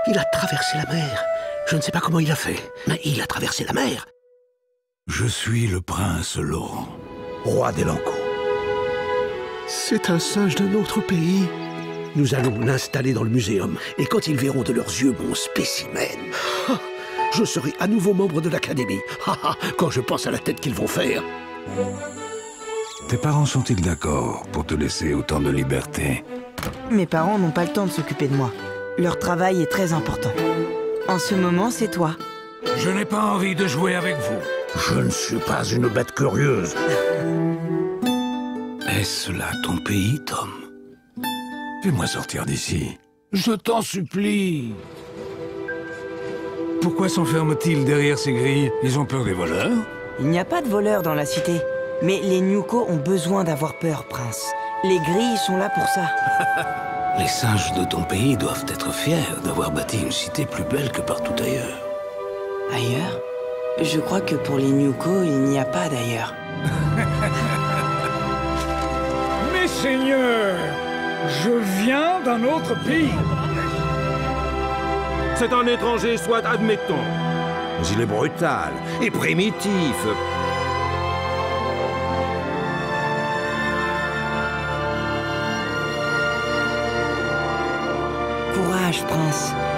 Il a traversé la mer. Je ne sais pas comment il a fait, mais il a traversé la mer. Je suis le prince Laurent, roi d'Elanco. C'est un singe d'un autre pays. Nous allons l'installer dans le muséum. Et quand ils verront de leurs yeux mon spécimen, je serai à nouveau membre de l'Académie. Quand je pense à la tête qu'ils vont faire. Tes parents sont-ils d'accord pour te laisser autant de liberté? Mes parents n'ont pas le temps de s'occuper de moi. Leur travail est très important. En ce moment, c'est toi. Je n'ai pas envie de jouer avec vous. Je ne suis pas une bête curieuse. Est-ce là ton pays, Tom? Fais-moi sortir d'ici. Je t'en supplie. Pourquoi s'enferment-ils derrière ces grilles? Ils ont peur des voleurs? Il n'y a pas de voleurs dans la cité. Mais les Nyuko ont besoin d'avoir peur, prince. Les grilles sont là pour ça. Les singes de ton pays doivent être fiers d'avoir bâti une cité plus belle que partout ailleurs. Ailleurs? Je crois que pour les Nyuko, il n'y a pas d'ailleurs. Mes seigneurs, je viens d'un autre pays. C'est un étranger, soit admettons. Mais il est brutal et primitif. Courage, prince.